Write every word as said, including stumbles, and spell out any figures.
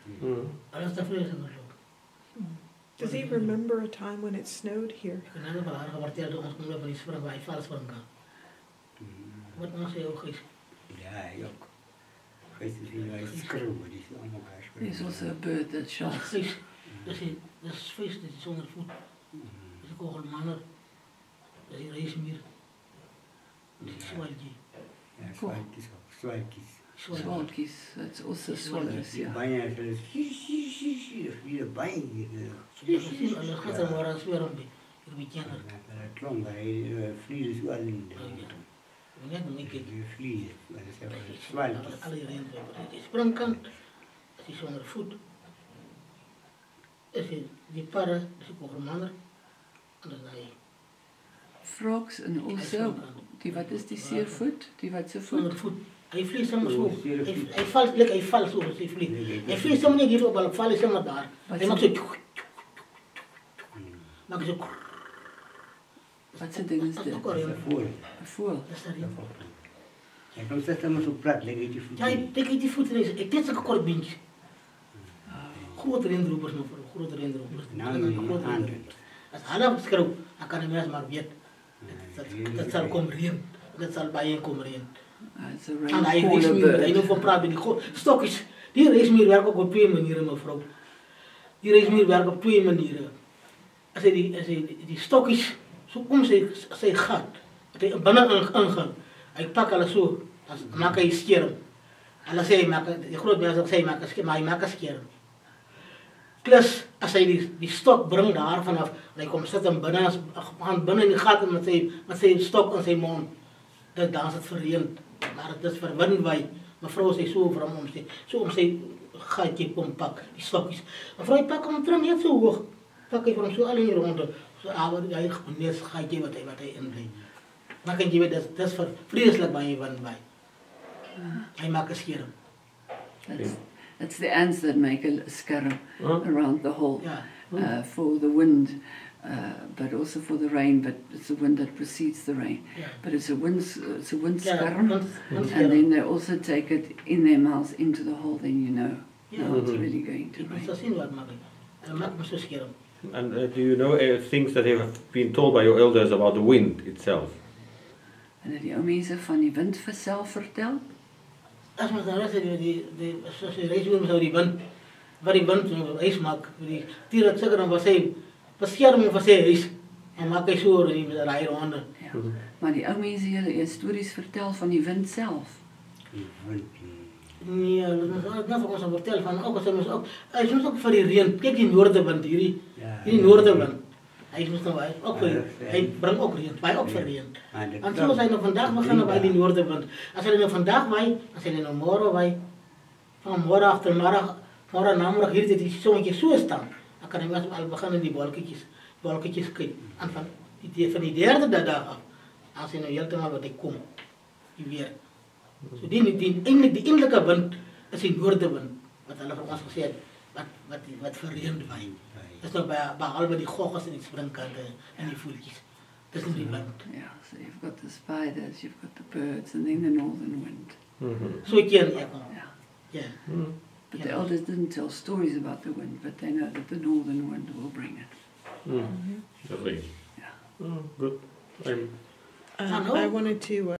Mm. Alles te vrezen of zo. Does he remember a time when it snowed here? Ik kan van haar gewarteerd door ons moeder van die spring waar hij vals springen. Wat ons heel goed. Ja, ook. Geest is hier schreeuwen, die is allemaal bij There's also a bird that Dat is shouts. vis. Dat is dat is vis, dat is zonder voet. Dat is een kogelmanner. Dat is een reismier. Dat is een zwaltje. Ja, zwaaikies ook, zwaaikies. Swalkies, that's also swallows, Die yeah. bijna is hier bijna hier. Ja, gezien, en dat gaat er maar aan zweren bij. Ik ben kenner. Dat klonk bij vliegen is wel in de Net een beetje. vliegen, maar dat is even zwaaikies. Alle iedereen hebben. Die springkant. Dat is zonder voet. Dat is die parre, dat is een kogelmanner. En dat is hij. Frogs and also, die wat is die seervoet? Die wat se Zonder voet? voet. Hij vliegt helemaal zo. Hij, hij valt, lekker, hij valt zo, hij vliegt. Hij vliegt helemaal niet hier op, hij valt helemaal daar. Hij maakt zo. Maakt zo. Wat se ding is Dat is dit? ook al Dat is een voer. Een voël. Dat is daarin. Hij komt steeds helemaal zo plat, leg je die voet. Ja, ik denk die voet ineens. Ik dit is een kort bintje. Grote rindroepers, mevrouw. Grote rindroepers. Nou, die handen. Als hij half schreeuwt, dan kan hij mensen maar weten. Dat zal komen erin. Dat zal bij je komen erin. Ah, it's a En hij raincaller reismier, hij bird. noemt van praten, die go- stokjes. Die reismier werkt ook op twee manieren, mevrouw. Die reismier werkt op twee manieren. Als hij die, als hij die, die stokjes, zo komt zijn, zijn gat. Dat hij binnen ingaan. Hij pakt alles zo, dan maakt hij scherm. En als hij maakt, de grote mensen zeggen, hij maakt scherm, maar hij maakt scherm. Plus, als hij die, die stok brengt daar vanaf, en hij komt zitten binnen, hand binnen in de gaten met zijn, met zijn stok in zijn mond. Dat dan is het verreend. Maar het is verwend wij. Mevrouw zei zo voor hem om zijn, zo om zijn gatje om pak, die stokjes. Mevrouw, ik pak hem terug niet zo hoog. Pak hij voor hem zo alleen rond. Zo, ah, wat hij net gatje wat hij, wat hij inbrengt. Maar kan je weten, dat, dat is ver- vreselijk bij je van wij. Hij maakt een scherm. That's, that's the ants that make a scarab Huh? around the hole Ja. uh, for the wind, uh, but also for the rain. But it's the wind that precedes the rain. Ja. But it's a wind, s- it's a wind Ja, scarab, want- want and scherm. then they also take it in their mouths into the hole. Then you know, Ja. now it's Mhm. really going to Ik moet rain. zo zien wat maakt. En dan maakt me zo'n scherm. And uh, do you know uh, things that have been told by your elders about the wind itself? En dat die ou mense van die wind vir self vertel. Als we dan resten, die, die, die, zoals die reisboom zou die wind, waar die wind uh, ijs maakt, die dieren zeker dan was hij, bescherming van zijn ijs. En maak hij zo, die met de rijden handen. Ja. Maar die ou mense hulle eers stories vertel van die wind self. Nee, dat is net wat ons vertellen van, ook als hij moest ook, hij is soms ook voor die reen, kijk die noordenwind, hierdie, hierdie noordenwind. Hij is nou, hij, ook voor, hij brengt ook reen, wij ook voor reen. En zo zijn we vandaag beginnen bij die noordenwind. Als hij nou vandaag wij, als hij nou morgen wij, van morgen achtermiddag, morgen namiddag hier dit die zonnetje zo staan, dan kan hij mensen al beginnen die wolketjes, wolketjes kijken. En van die, van die derde dag af, als hij nou helemaal wat ik kom, die weer. So die, die, eindelijk, die innerlijke wind is die noordenwind, wat hulle vir ons gesê het, wat, wat, wat verreend wij. Dat is nou bij, behalve die goggels en die springkanten en die voeltjes. Dat is niet die wind. Yeah, so you've got the spiders, you've got the birds, and then the northern wind. Mm-hmm. Zo ken ik hem. Yeah. Ja. Mm. But the elders didn't tell stories about the wind, but they know that the northern wind will bring it. Mm. Lovely. Yeah. Oh, good. I'm Um, I know. I wanted to. Uh,